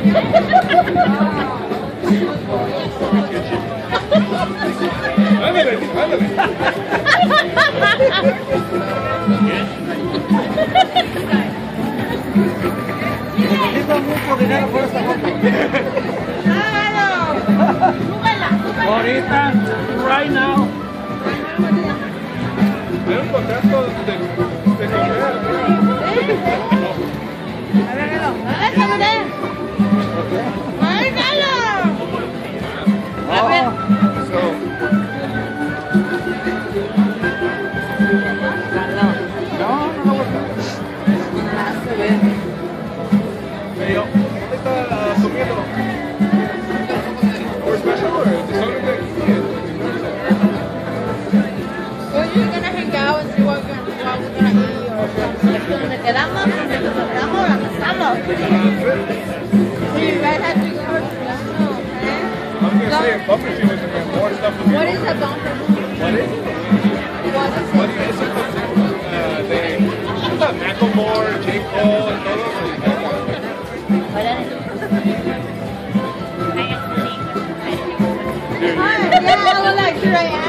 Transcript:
Ándale, ándale. Necesito mucho dinero por esta foto. Ahorita, right now. Hay un contrato de comer. A ver. Hey, ¿dónde está comiendo? ¿Por special or just solamente aquí? Well, you're gonna hang out and see what we're gonna eat or something. ¿Dónde quedamos? ¿Dónde nos quedamos? ¿O almorzamos? So you guys have to go to I'm gonna say a bumper machine is more stuff with What is a bumper? What is it? What is it? They shoot Macklemore, J. Cole, and todo. Yeah, I would like to